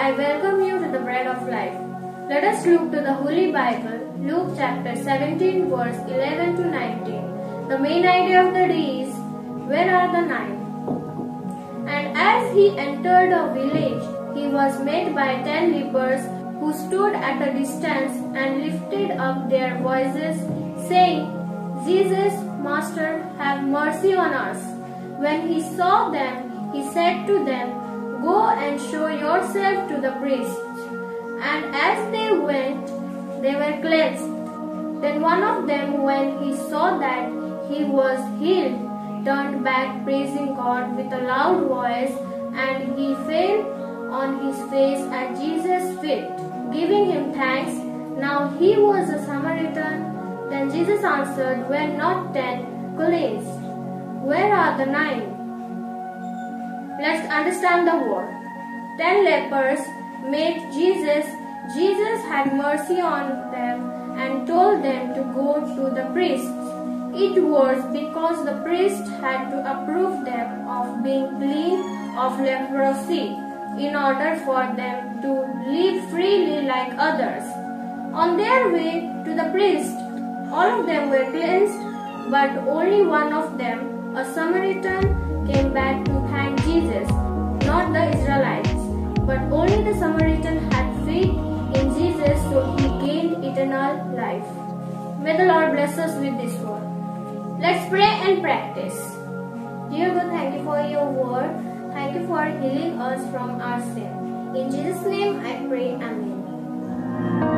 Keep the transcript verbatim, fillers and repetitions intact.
I welcome you to the Bread of Life. Let us look to the Holy Bible, Luke chapter seventeen, verse eleven to nineteen. The main idea of the day is, where are the nine? And as he entered a village, he was met by ten lepers who stood at a distance and lifted up their voices, saying, Jesus, Master, have mercy on us. When he saw them, he said to them, Go and show yourself to the priests. And as they went, they were cleansed. Then one of them, when he saw that he was healed, turned back praising God with a loud voice, and he fell on his face at Jesus' feet, giving him thanks. Now he was a Samaritan. Then Jesus answered, Were not ten cleansed? Where are the nine? Let's understand the word. Ten lepers met Jesus. Jesus had mercy on them and told them to go to the priests. It was because the priest had to approve them of being clean of leprosy in order for them to live freely like others. On their way to the priest, all of them were cleansed, but only one of them, a Samaritan, came back to thank Jesus, not the Israelites. But only the Samaritan had faith in Jesus, so he gained eternal life. May the Lord bless us with this word. Let's pray and practice. Dear God, thank you for your word. Thank you for healing us from our sin. In Jesus' name I pray, Amen.